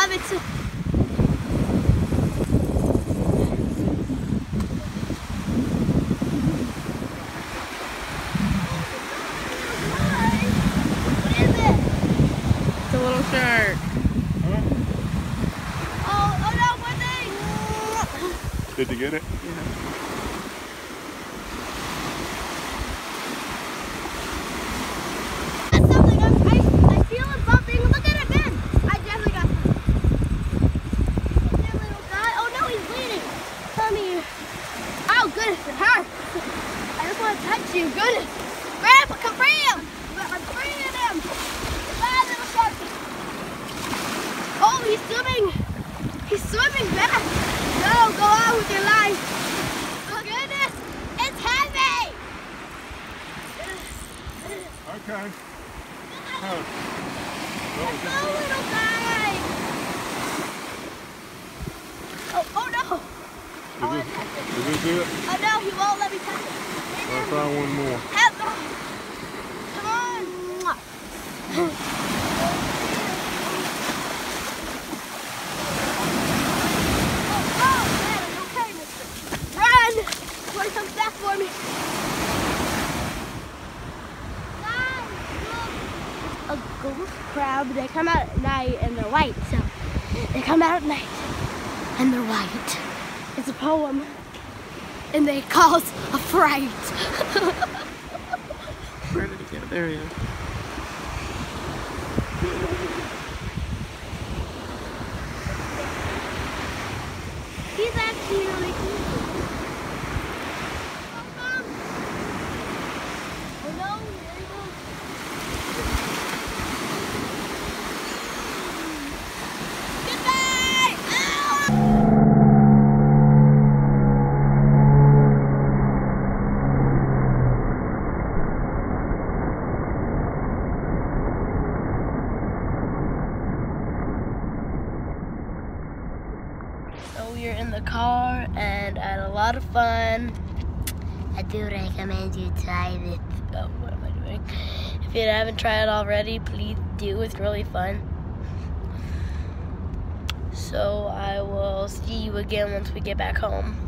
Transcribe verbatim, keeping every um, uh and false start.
love it. So Shark. Huh? Oh, oh no, one thing. Did you get it? Yeah. That's something I'm, I, I feel it bumping. Look at it, Ben. I definitely got some. There, little guy. Oh no, he's bleeding. Come here. Oh goodness, it hurts. I just want to touch you. Goodness. Grandpa, come free him. I'm freeing him. Bye, little sharky. Oh, he's swimming. He's swimming back. No, go on with your life. Oh, goodness. It's heavy. Okay. Huh. Let's go, little guy. Oh, oh no. I want to touch it. Is this it? Oh no, he won't let me touch it. I'll try one more. Help. Come on. When it comes back for me. A ghost crab, they come out at night and they're white, so they come out at night and they're white. It's a poem and they cause a fright. Where did it go? There he is. He's actually really cool. So we're in the car and I had a lot of fun. I do recommend you try it. Oh, what am I doing? If you haven't tried it already, please do. It's really fun. So I will see you again once we get back home.